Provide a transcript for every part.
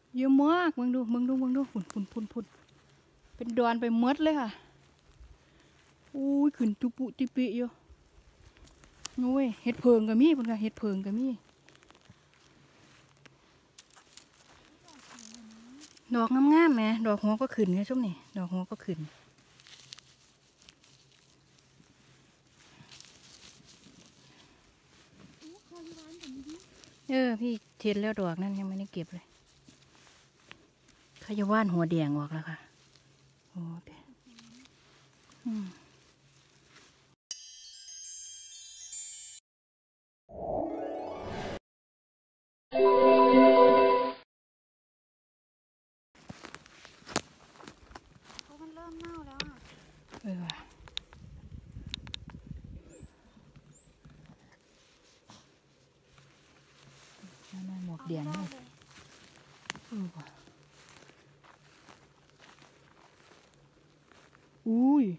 เยอะมากมึงดูฝุ่นเป็นดอนไปมดเลยค่ะอุ้ยขึ้นตุปุติปิอยู่โอ้ยเห็ดเพิงก็มีเพิ่นค่ะเห็ดเพิงก็มีดอกงามๆแหมดอกหัวก็ขึ้นไงช่วงนี้ดอกหัวก็ขึ้นพี่เทียนแล้วดอกนั่นยังไม่ได้เก็บเลยขยว่านหัวแดงออกแล้วค่ะโอ้เดี๋ยวมันเริ่มเน่าแล้วอ่ะว่ะนั่นหมวกแดงนี่ว่ะอุ้ย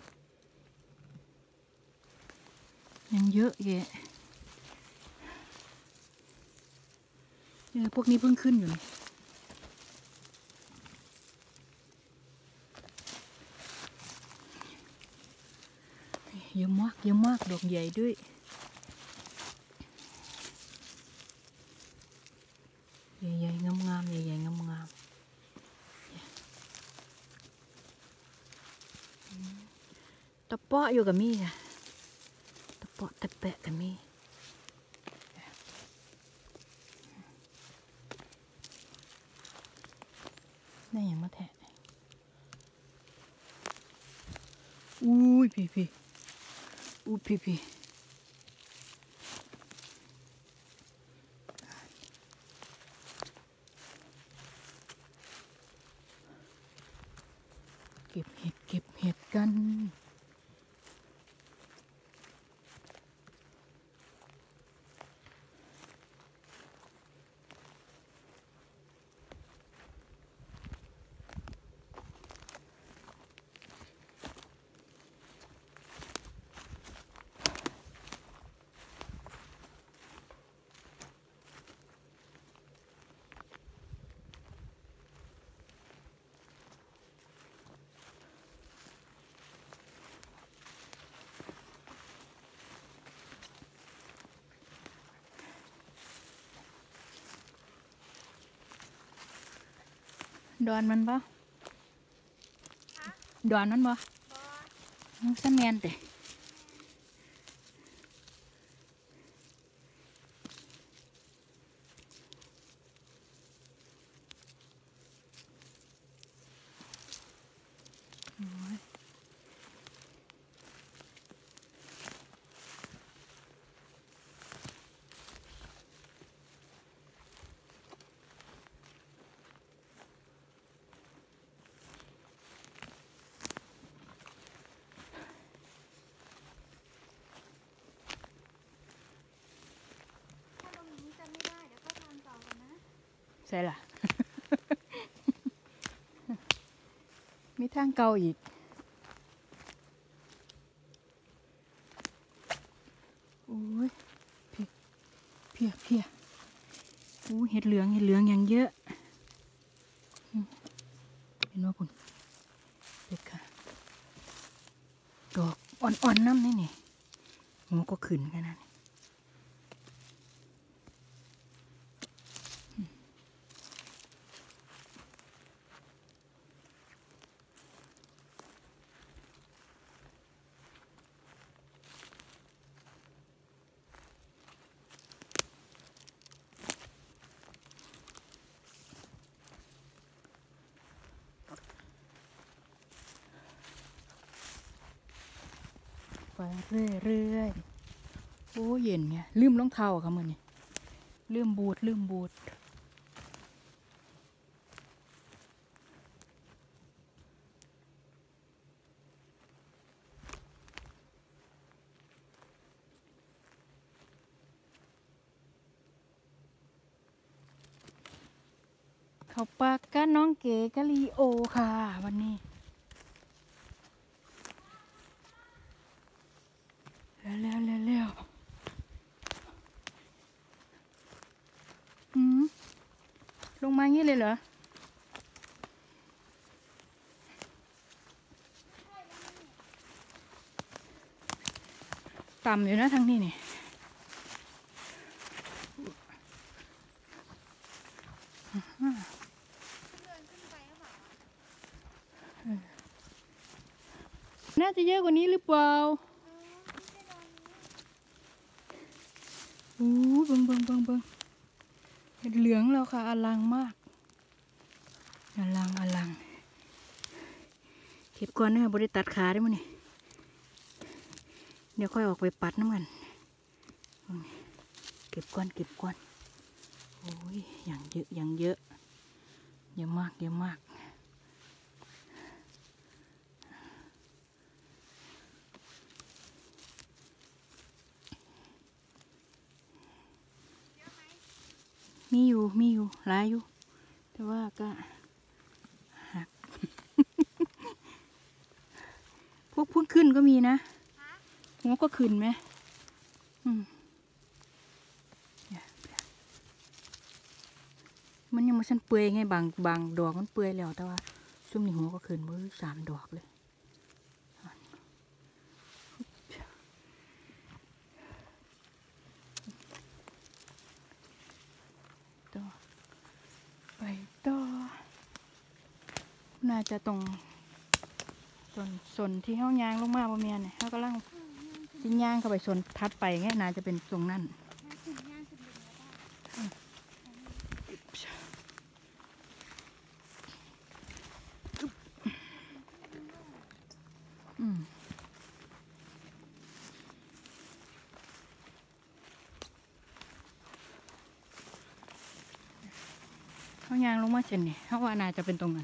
ยังเยอะแยะพวกนี้เพิ่งขึ้นอยู่เยอะมากดอกใหญ่ด้วยใหญ่ๆงามๆใหญ่ๆงามๆตะเปาะอยู่กับมี่ค่ะตะเปาะตะแปะกับมี่ได้อย่างมาแทะอุ้ยพี่อุ้ยพี่เก็บเห็ดกันดอนมันบ่ดอนมันบ่สันแมนเตะใช่ล่ะ มีทางเก่าอีกโอ้ยเพียโอ้เห็ดเหลืองอย่างเยอะเห็นว่าคุณเด็กค่ะดอกอ่อนน้ำนี่หัวก็ขึ้นกันนะไปเรื่อยโอ้เย็นเนี่ยลืมรองเท้าค่ะมือนี่ลืมบูทเขาปากกันน้องเก๋กะลีโอค่ะวันนี้แล้วลงมางี้เลยเหรอต่ำอยู่นะทางนี้นี่น่าจะเยอะกว่านี้หรือเปล่าเบิ่งเห็ดเหลืองแล้วค่ะอลังมากอลังเก็บก่อนเนี่ยบริตัดขาได้มั้ยนี่เดี๋ยวค่อยออกไปปัดน้ำกันเก็บก่อนโอ้ยอย่างเยอะมากมีอยู่หลายอยู่แต่ว่าก็หัก พวกพุ่งขึ้นก็มีนะหัวก็ขึ้นไหมมันยังมาชั้นเปื่อยไงบางดอกมันเปื่อยแล้วแต่ว่าช่วงนี้หัวก็ขึ้นมือ3 ดอกเลยต่อไปต่อน่าจะตรงส่วนที่เฮายางลงมาบ่แม่นเนี่ยเฮากำลังสิย่างเข้าไปส่วนทัดไปไงน่าจะเป็นตรงนั้นเฮายางลงมาเช่นนี่เฮาว่าน่าจะเป็นตรงนั้น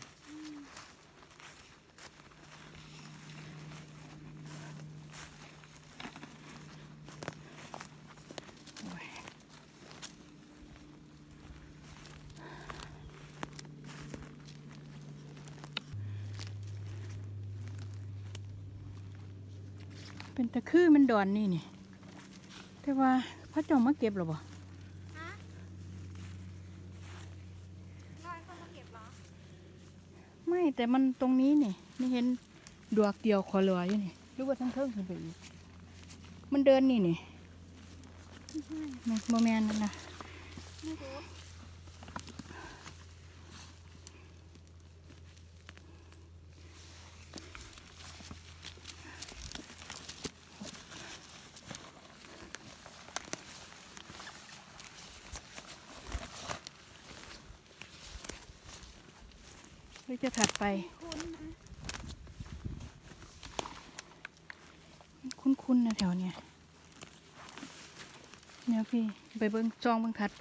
เป็นตะคือมันดอนนี่แต่ว่าพระเจ้ามาเก็บหรอบ่ไม่แต่มันตรงนี้นี่ไม่เห็นดอกเดียวขอเหลืออยู่นี่หรือว่าทั้งเทิงขึ้นไปอีกมันเดินนี่โมเมนต์นั่นนะหรือจะถัดไปคุ้นนะแถวเนี้ยเนี่ยพี่ไปเบิ้งจองเบิ้งถัดไป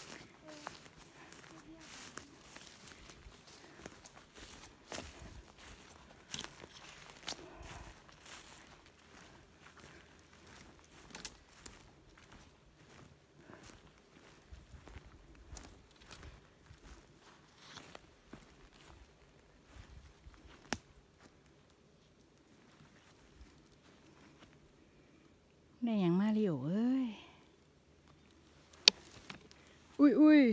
ได้อย่างมาเรียวเอ้ยอุ้ย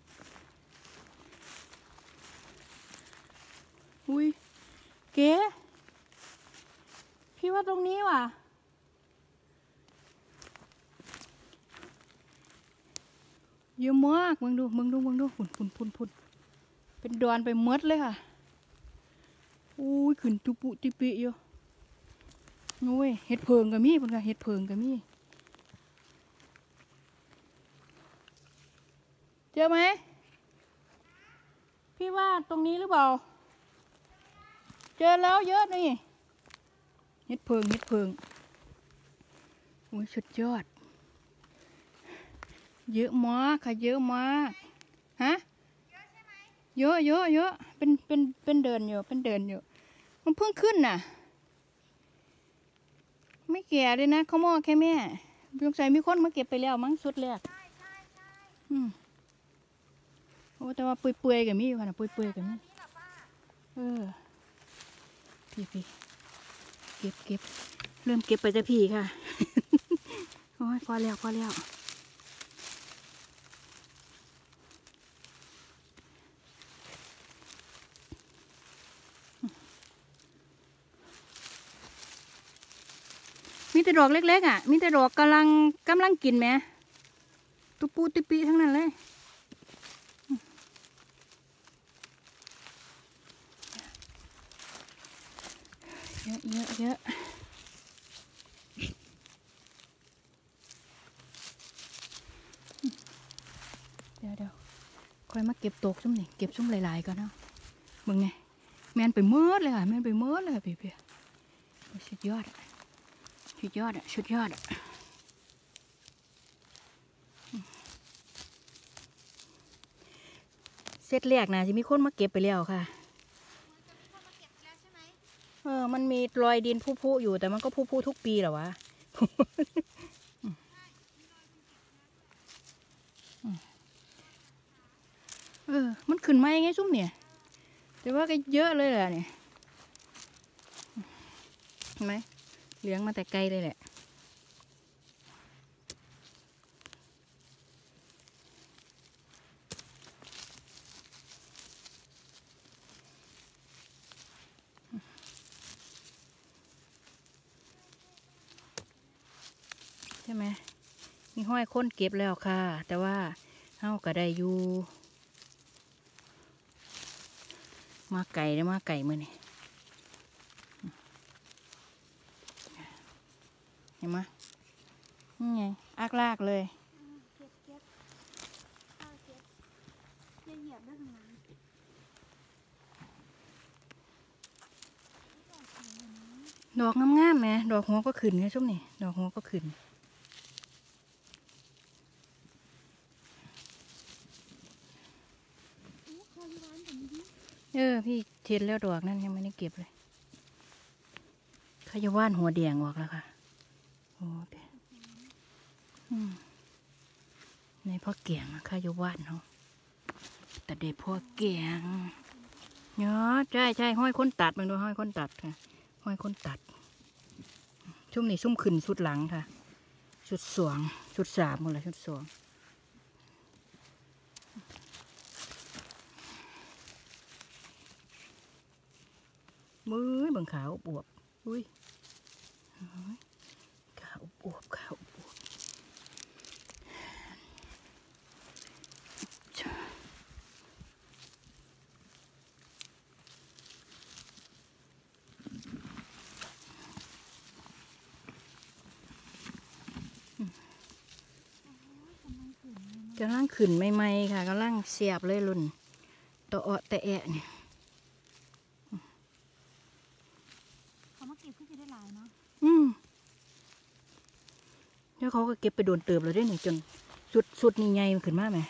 เก๋พี่ว่าตรงนี้ว่ะเยอะมากมึงดูฝุ่นเป็นดอนไปมดเลยค่ะอุ้ยขึ้นตุปุติปิอยู่โอ้ยเห็ดเพิงก็มีเพิ่นค่ะเห็ดเพิงก็มีเจอไหมพี่ว่าตรงนี้หรือเปล่าเจอแล้วเยอะนี่เห็ดเพิงโอ้ยสุดยอดเยอะมากค่ะเยอะมากฮะเยอะเป็นเดินอยู่มันเพิ่งขึ้นน่ะไม่แก่เลยนะเขามอแค่แม่สงสัยมีคนมาเก็บไปแล้วมั้งสุดแรกโอ้แต่ว่าเปื่อยกับมีอยู่ค่ะนะเปื่อยกับมีพี่เก็บเริ่มเก็บไปจะพี่ค่ะ โอ้ยพอแล้วมีแต่ดอกเล็กๆอ่ะมีแต่ดอกกำลังกินไหมตุปูติปีทั้งนั้นเลยเยอะเดี๋ยวค่อยมาเก็บตกซุ่มนี่เก็บซุ่มหลายๆก่อนเนาะมึงไงแมนไปเมิดเลยค่ะแมนไปเมิดเลยเปียสุดยอดสุดยอดเสร็จแรกนะจะมีคนมาเก็บไปแล้วค่ะมันมีรอยดินพุๆอยู่แต่มันก็พุๆทุกปีเหรอวะ มันขึ้นมาไงซุ่มเนี่ยแต่ว่าก็เยอะเลยแหละเนี่ยเห็นไหมเลี้ยงมาแต่ไกลเลยแหละใช่ไหมมีห้อยคนเก็บแล้วค่ะแต่ว่าเฮาก็ได้อยู่มาไก่ได้มาไก่มือนี่เห็นไหมนี่ไงอักลากเลยเหยียบได้ขนาดนั้นดอกงามๆไหมดอกหัวก็ขึ้นไงช่วงนี้ดอกหัวก็ขึ้นพี่เทียนแล้วดอกนั่นยังไม่ได้เก็บเลยขยว่านหัวแดงออกแล้วค่ะโอ้เดี๋ยวในพ่อเกียงขยว่านเขาแต่เด็กพ่อเกียงเนาะใช่ห้อยคนตัดมันดูห้อยคนตัดค่ะห้อยคนตัดช่วงนี้ซุ่มขึ้นชุดหลังค่ะชุดสวงชุดสามหมดเลยชุดสวงมือเบิ่งขาวอวบอุ้ยขาวอวบกำลังขึ้นใหม่ๆค่ะกำลังเสียบเลยรุ่นตัวอ้อแต่แอะเนี่ยเขามาเก็บขึ้นได้หลายเนาะแล้วเขาก็เก็บไปโดนเติบเลยได้หนึ่งจนสุดนี่ใหญ่ขึ้นมากไหม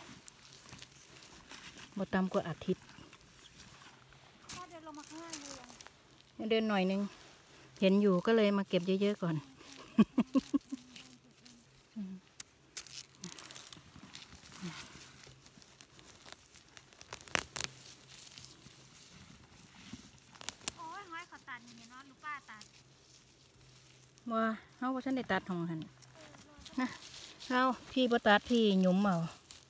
บ่ต่ำกว่าอาทิตย์พ่อเดินลงมาข้างล่างเลยเดินหน่อยนึงเห็นอยู่ก็เลยมาเก็บเยอะๆก่อนตัดอย่างเงี้ยเนาะลูกป้าตัดว่าเขาว่าฉันได้ตัดของฉันนะเราพี่บ่ตัดพี่หยุ่มเอา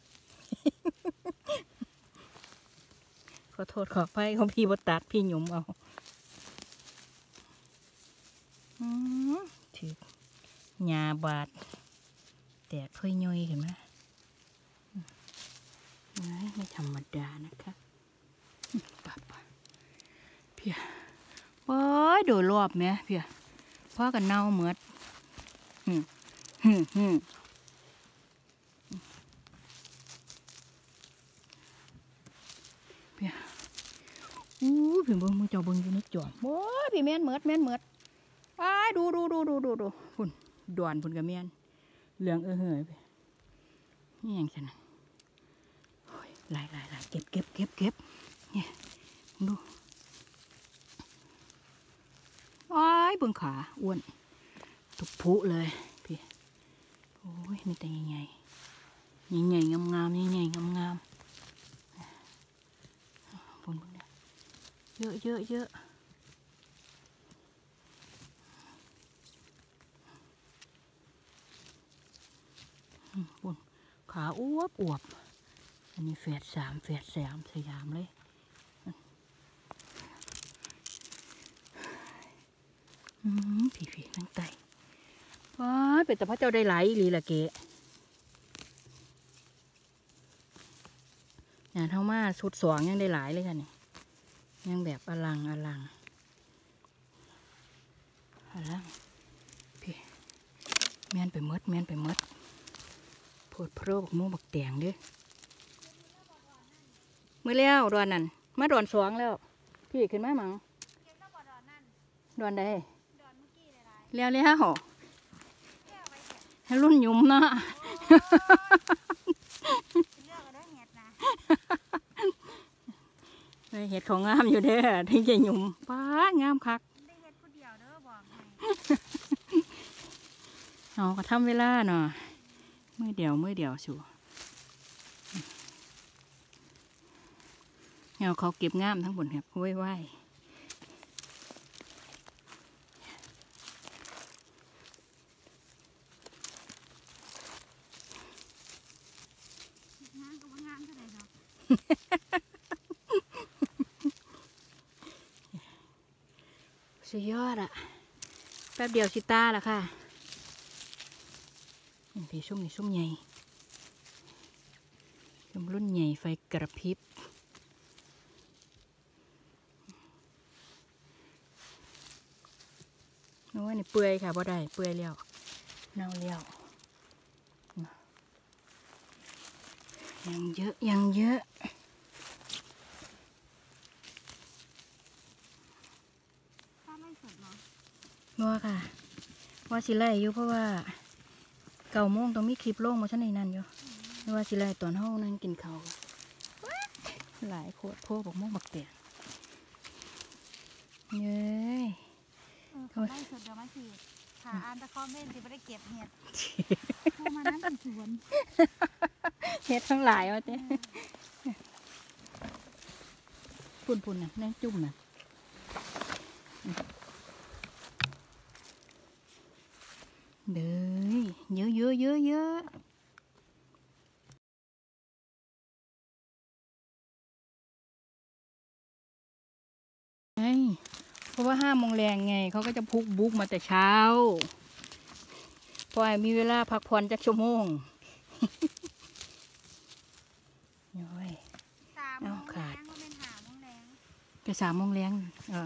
ขอโทษขอไปของพี่บ่ตัดพี่หยุ่มเอาถือหญ้าบาดแตกค่อยย่อยเห็นไหมไม่ธรรมดานะคะป่ะเพียโอ้ยโดดรอบไหมเพียพ่อกันเน่าเหมือดเพียพี่เบิ้งมึงเจ้าเบิ้งอยู่ในจอมโอ้ยพี่แม่นเหมือดไปดูพุ่นดวนพุ่นกับแม่นเหลืองเหยไปนี่อย่างฉันหลายเก็บเนี่ยดูอ้ายเบิ่งขาอ้วนตุกพุเลยพี่โอ้ยมีแต่ใหญ่งามบนเนี่ยเยอะบนขาอวบอันนี้แฝดสามสยามเลยพี่นั่งไตว้าเป็นแต่พระเจ้าได้หลายอีหลีละเกะงานเท่ามาชุดสองยังได้หลายเลยค่ะนี่ยังแบบอลังอลังพี่แม่นไปมดแม่นไปมดโพดโพรบักม่วงบักแดงเด้อเมื่อแล้วดอนนั่นมาดอนสองแล้วพี่ขึ้นมามั้งดอนใดแล้วให้รุ่นยุ่มเนาะเห็ดของงามอยู่เด้อถึงจะหยุ่มป้างามคักเอาก็ทำเวลาเนาะมือเดียวชัวเอาเขาเก็บงามทั้งหมดครับไหวสุดยอดอะแป๊บเดียวชิต้าละค่ะพี่ส้มนี่ส้มใหญ่ส้มรุ่นใหญ่ไฟกระพริบโอ้ยนี่เปื่อยค่ะบ่ได้เปื่อยแล้วเน่าแล้วยังเยอะนัวค่ะว่าสิไล่อยู่เพราะว่า9 โมงต้องมีคลิปลงมาชั้นในนั้นอยู่ไม่ว่าสิไล่ตอนห้องนั่งกินข้าวหลายโคตรโพบอกม่วงบักเตียเย้ยเขาไล่สดเดี๋ยวมาฉีดหาอันตะคอมเม่นที่ไม่ได้เก็บเห็ดพวกมันนั่นเป็นสวนเฮ็ดทั้งหลายวะเจ๊ปุ่นน่ะนั่งจุ่มน่ะเด้อเยอะเพราะว่า5 โมงแรงไงเขาก็จะบุกมาแต่เช้าพอมีเวลาพักผ่อนจักชั่วโมงย้อย 3 โมงแรงก็เป็น5 โมงแรงจะ3 โมงแรง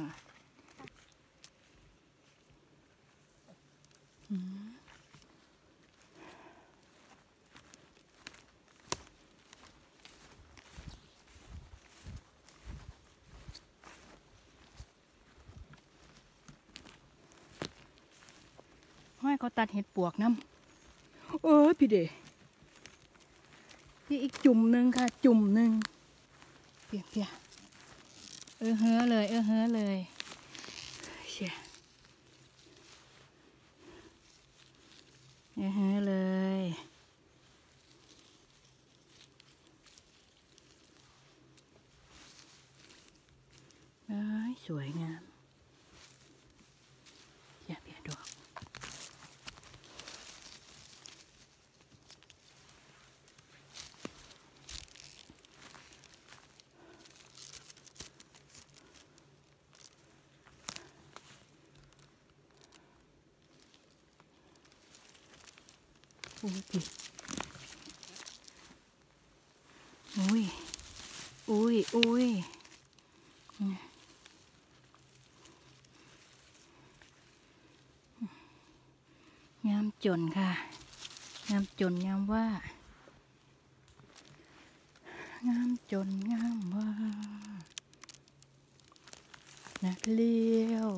ห้อยเขาตัดเห็ดปวกน้ำพี่เด๋พี่อีกจุ่มหนึ่งค่ะจุ่มหนึ่งเปียเฮ้อเลยเชี่ยเฮ้อเลยสวยงามเปียดอกอุ้ยงามจนค่ะงามจนงามว่างามจนงามว่านักเลี้ยว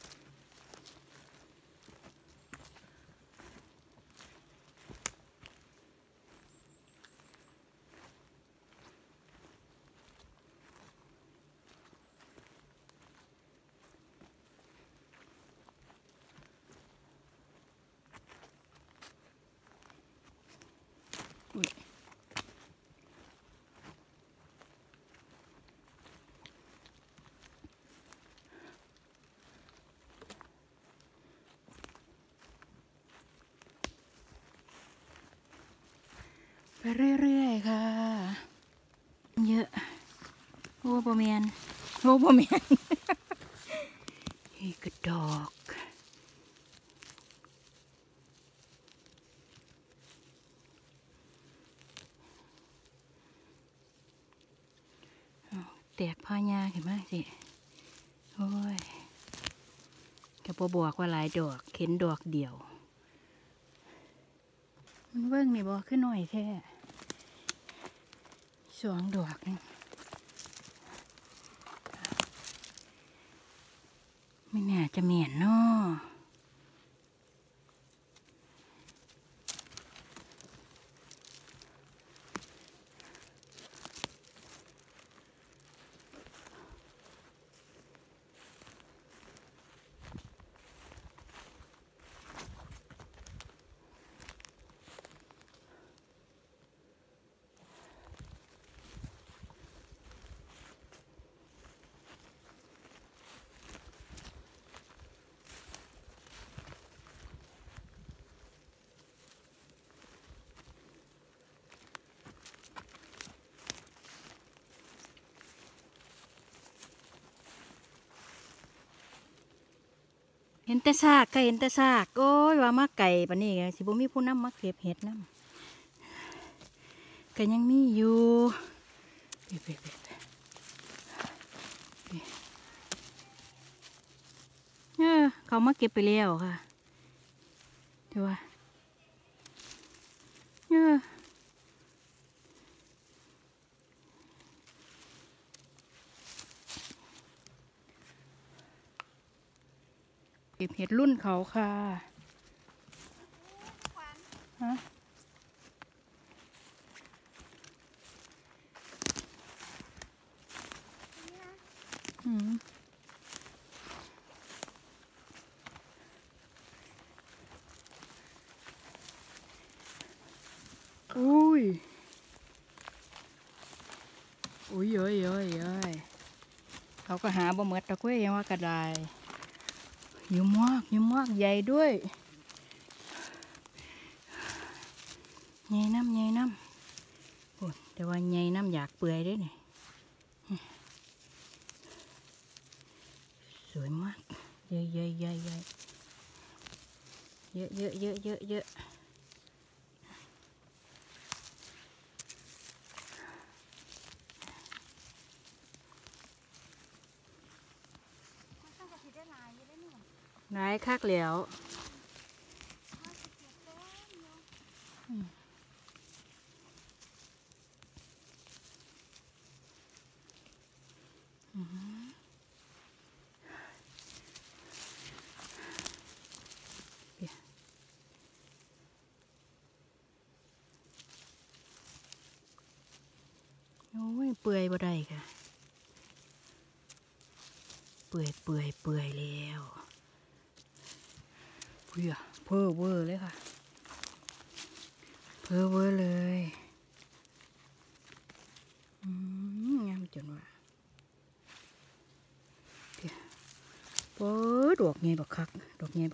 ไปเรื่อยๆค่ะเยอะโอ้บ่แม่นอีกดอกแตกพายาเห็นไหมสิโอ้ยกระปบอกว่าหลายดอกเข็นดอกเดียวมันเบิ่งนี่บอกขึ้นหน่อยแท้2 ดอกนี่ไม่น่าจะเหม็นเนาะเห็นแต่ซากก็เห็นแต่ซากโอ้ยว่ามาไก่ปะนี่ไงสิบ่มีผู้นำมาเก็บเห็ดนำก็ยังมีอยู่เขามาเก็บไปแล้วค่ะเดี๋ยวว่าเก็บเห็ดรุ่นเขาค่ะฮะอุ้ยเย้ยเขาก็หาบ่หมดตะกุ้ยยังว่ากระไดยิ้มมากใหญ่ด้วยใหญ่น้ำโอ้แต่ว่าใหญ่น้ำอยากเปื่อยด้วยนี่สวยมากเยอะหลายคักแล้วโอ้ยเปื่อยบ่ได้ค่ะเปื่อยแล้วเพื่อเพ้อเวอร์เลยค่ะเพ้อเวอร์เลยงามจนว่าเปิดดอกไงบักคักบักไง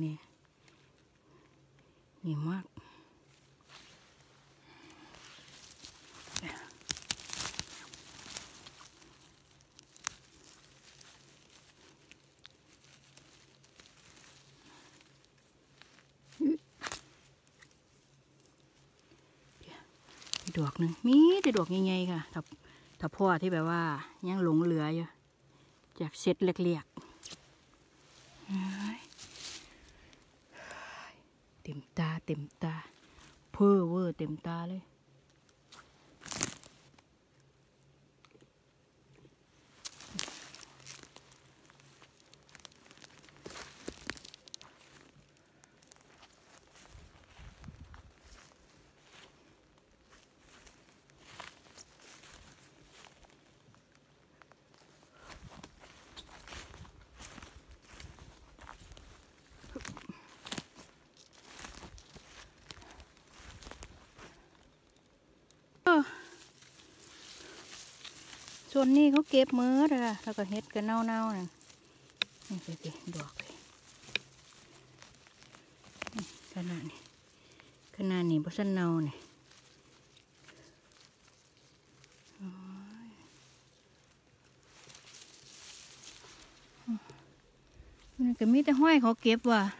นี่มากดอกหนึ่งมีแต่ดอกใหญ่ๆค่ะถ้าพ่อที่แบบว่ายังหลงเหลืออยู่จากเซตเล็กๆเต็มตาเพ้อเวอร์เต็มตาเลยส่วนนี้เขาเก็บมือเลยค่ะแล้วก็เฮ็ดกันเน่าๆนั่นนี่สิดอกเลยขนาดนี้บ่ซันเน่านี่มันก็มีแต่ห้อยเขาเก็บว่ะ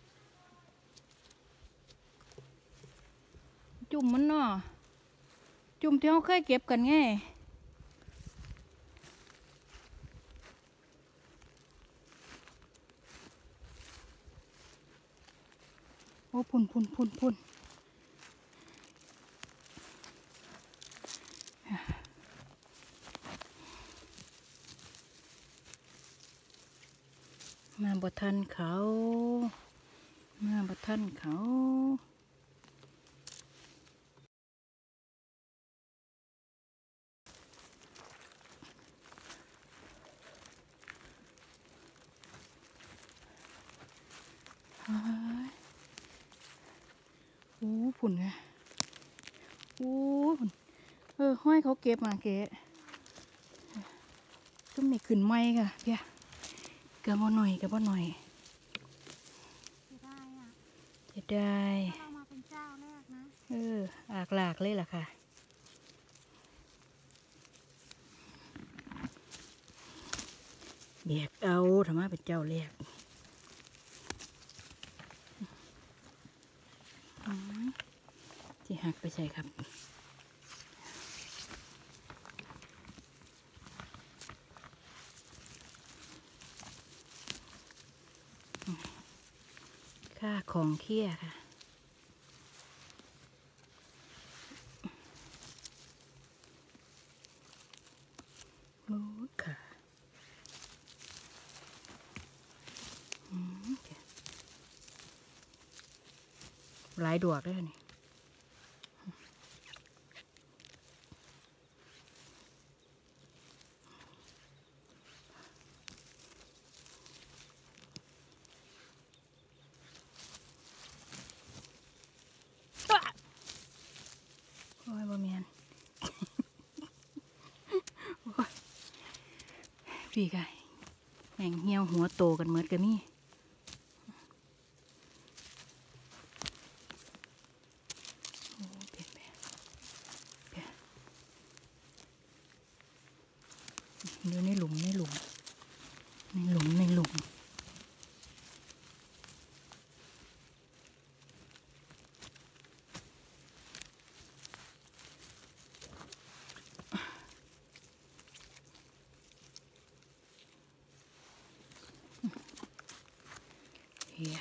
จุ่มมันเนาะจุ่มที่เขาเคยเก็บกันไงโอ้พุ่นมาบ่ทันเขามาบ่ทันเขาโอ้พุ่นไงโอ้พุ่นห้อยเขาเก็บมาเกะซุ่มนี่ขึ้นไม้ค่ะเพียกะบ่หน่อยจะได้อ่ะจะได้ถ้าเรามาเป็นเจ้าแรกนะอากหลากเลยล่ะค่ะแบกเอาธรรมะเป็นเจ้าแรกที่หักไปใส่ครับค่าของเคี้ยค่ะโอ้ค่ะหลายดวกเลยนี่โอ้ยบ่แม่น พี่ไก่แห่งเหี่ยวหัวโตกันเหมือนกันนี่เดี๋ยวในหลุมเฮีย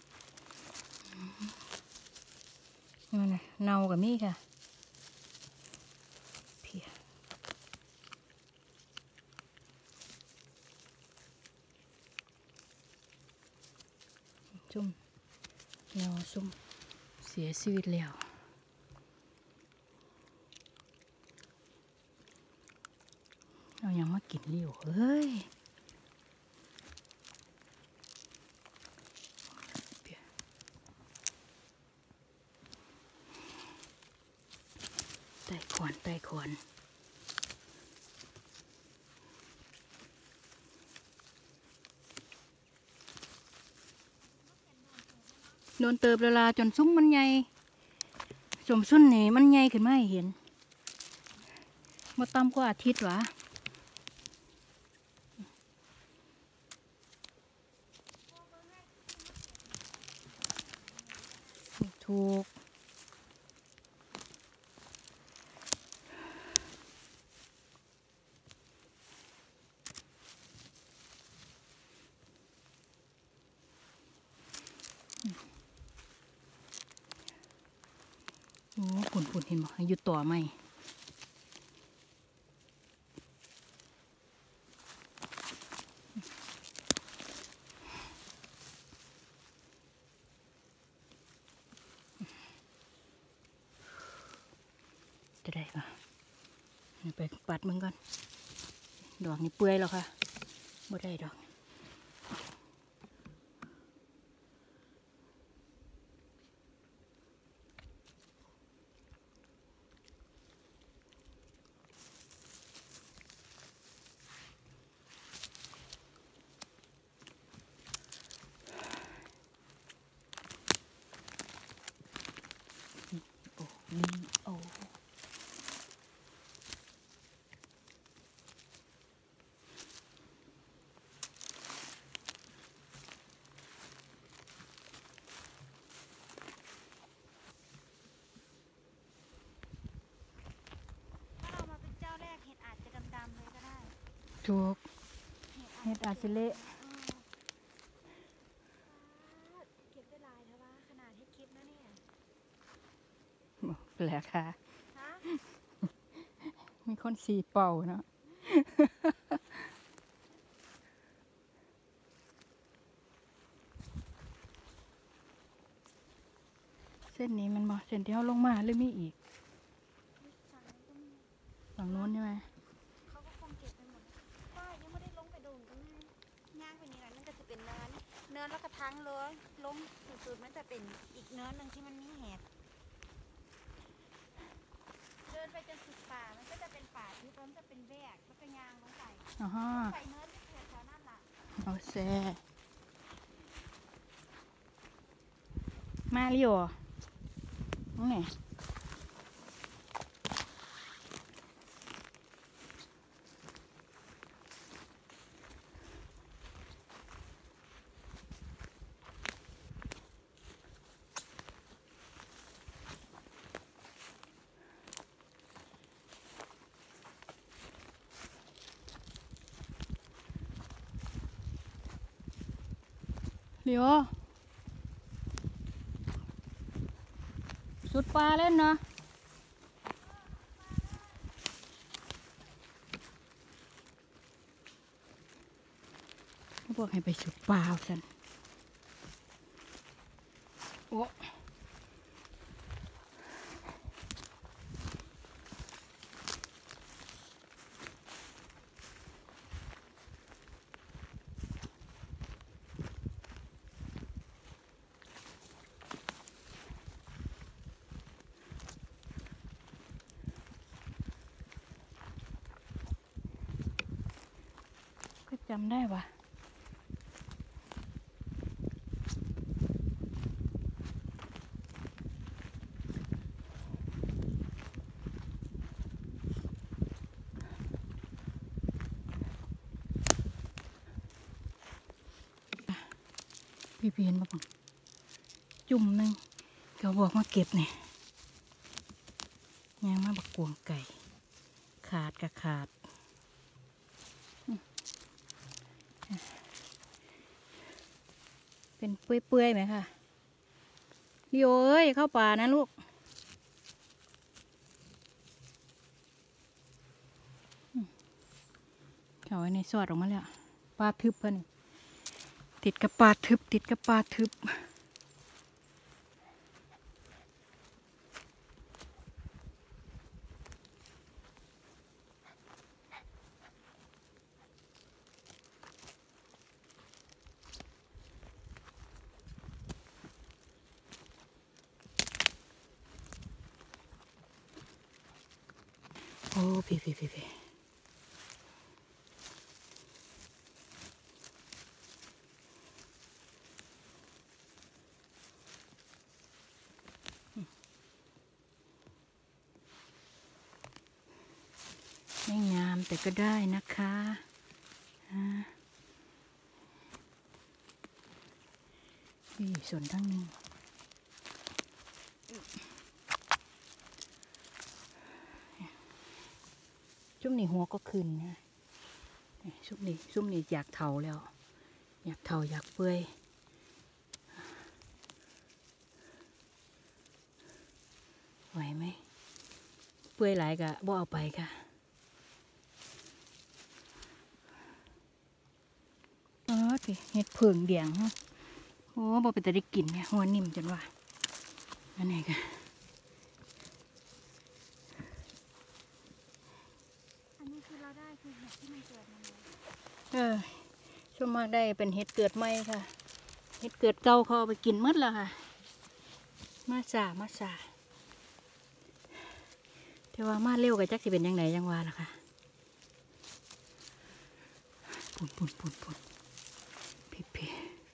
นั่นน่ะเนากับมี่ค่ะเพียซุ่มเนาซุ่มเสียชีวิตแล้วเอายังมากินเลี้ยวเฮ้ยไต่ขอนโดนเติบละลาจนซุ้มมันใหญ่สมสุ่นนี่มันใหญ่ขึ้นมาให้เห็นมาต่ำกว่าอาทิตย์วะถูกโอ้ผุนเห็นบ่อยู่ต่อไหมจะได้ปะไปปัดมึงก่อนดอกนี่เปื่อยแล้วค่ะบ่ได้ดอกโอ้นี่โอ้ถูกเห็ดอาซิเละเก็บได้หลายแต่ว่าขนาดให้คลิปนะเนี่ยแปลกค่ะฮะมีคนสีเป่าเนาะ เส้นนี้มันบ่เส้นที่เขาลงมาหรือมีอีก ฝั่งโน้นใช่ไหมเขาก็คงเก็บไปหมดแล้วป้ายังไม่ได้ลงไปดูตรงนั้นย่างไปนี่แหละนั่นก็จะเป็นเนินแล้วก็ทั้งเลยลงสุดๆมันจะเป็นอีกเนินหนึ่งที่มันมีแหกเดินไปจนสุดป่ามันก็จะเป็นป่าที่มันจะเป็นแวกแล้วก็ยางลงไปอ๋อฮะใส่เนินที่เกิดแถวนั้นล่ะเอาแซ่มาลิโอน้องไหนลิโอสุดปลาเล่นเนาะเขาบอกให้ไปสุดปลาสันโอ้ก็จำได้ว่ะพี่เห็นป่ะจุ่มหนึ่งเขาบอกมาเก็บเนี่ยยังมาบักกวงไก่ขาดกับขาดเป็นเปื่อยๆไหมคะลิโอเอ้ยเข้าป่านะลูกเขาไว้ในซอดออกมาแล้วปลาทึบเพิ่นติดกับปลาทึบติดกับปลาทึบโอ้พี่ไม่งามแต่ก็ได้นะคะนี่ส่วนทั้งหนึ่งชุ่มนี่หัวก็ขึ้นนะชุ่มนี่อยากเทาแล้วอยากเทาอยากเปื่อยไหวไหมเปื่อยหลายกะบ่เอาไปค่ะสิเห็ดเผิงเดียงโอ้บ่เป็นแต่ได้กินเนี่ยหัวนิ่มจนว่าอันไหนกันอันนี้คือเราได้คือเห็ดที่มันเกิดมาเลยช่วงมากได้เป็นเห็ดเกิดใหม่ค่ะเห็ดเกิดเก่าเขาเอาไปกินหมดแล้วค่ะมาสาแต่ว่ามาเร็วกับจักสิเป็นยังไงยังว่าล่ะค่ะปุ่นพี่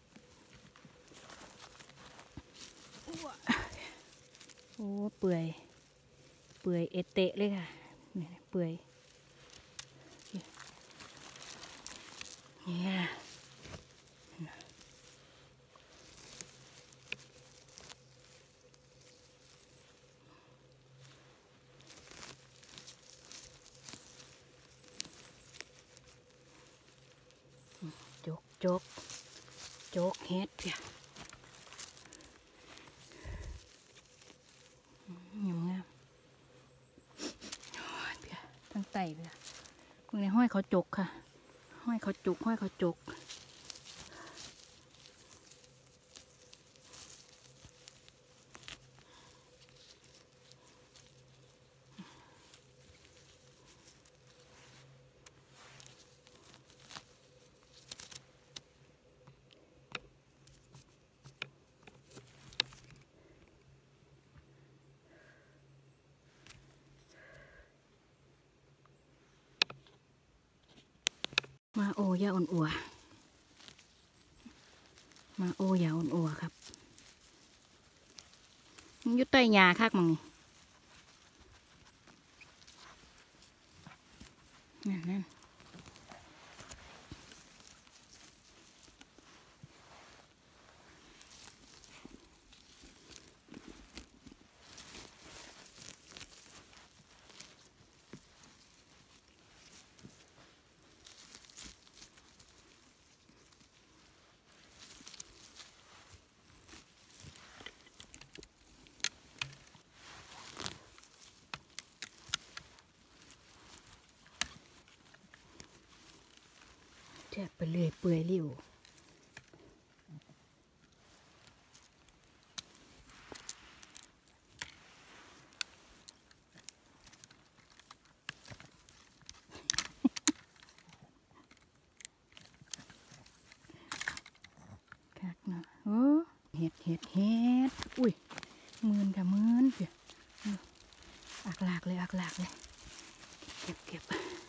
โอ้เปื่อยเอเตะเลยค่ะเนี่ยเปื่อยเนี่ยจกเฮ็ดเพียงามโอ้ยเพียทั้งไตเพียมึงในห้อยเขาจกค่ะห้อยเขาจกมาโอยาอ่อนอัวมาโอยาอ่อนอัวครับมันอยู่ใต้หญ้าคักมังนี่นั่นแทบไปเลยเปื่อยริ้วคักเนาะโอ้เห็ดอุ้ยมืนค่ะมืนเพียอักหลากเลยเก็บ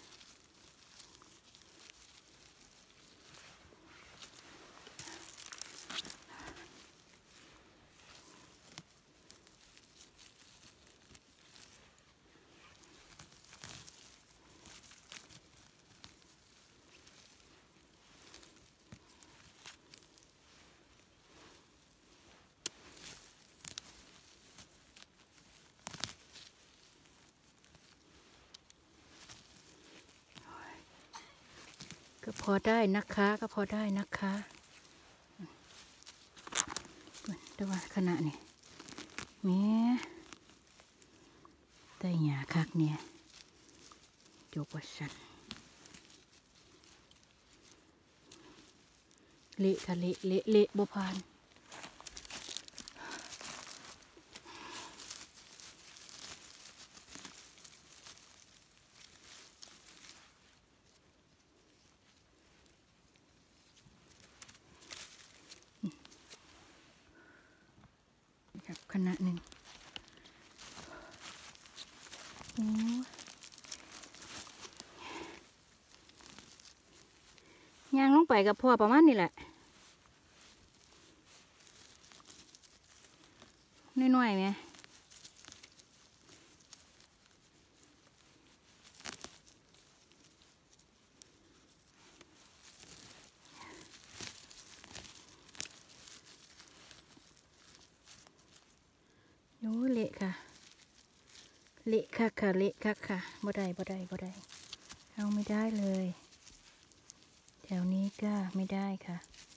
ก็พอได้นะคะแต่ว่าขณะนี้แม่ใต้หญ้าคักเนี่ยจกว่าสันเละค่ะเละบ่ผ่านครับขณะหนึ่งโอ้ย่างลงไปกับพ่อประมาณนี้แหละน้อยๆไหมโอ้เละค่ะเละคักค่ะบ่ได้เอาไม่ได้เลยแถวนี้ก็ไม่ได้ค่ะ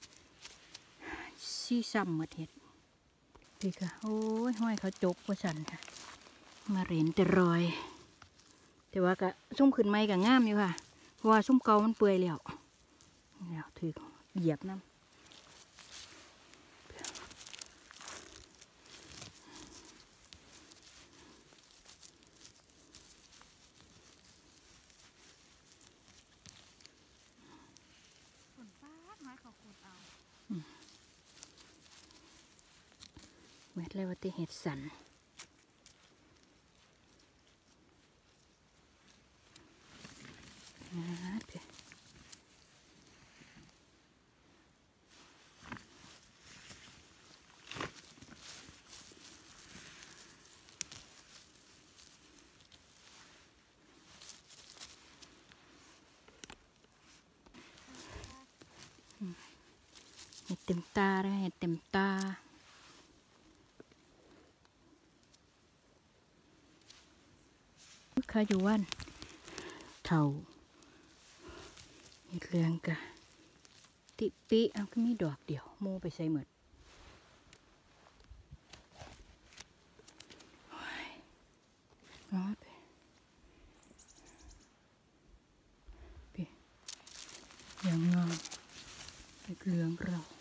ซี่ซ้ำหมดเห็ดพี่ค่ะโอ้ยห้อยเขาจกว่าฉันค่ะมาเห็นแต่รอยแต่ว่าก็ซุ่มขึ้นไม้ก็งามอยู่ค่ะเพราะว่าซุ่มเก่ามันเปื่อยแล้วถือเหยียบน้ำเม็ดเลยว่าติเห็ดสันเห็ดเต็มตาเลยเห็ดเต็มตาข้าอยู่วันเท่าเห็ดเรืองกะติปิก็มีดอกเดียวโมไปใส่หมดอย่างงามเหลืองเรา